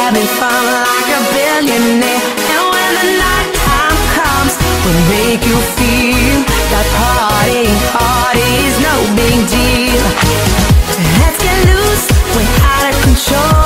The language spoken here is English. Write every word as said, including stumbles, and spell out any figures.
having fun like a billionaire. And when the night time comes, we'll make you feel that partying hard is no big deal. Let's get loose, we're out of control.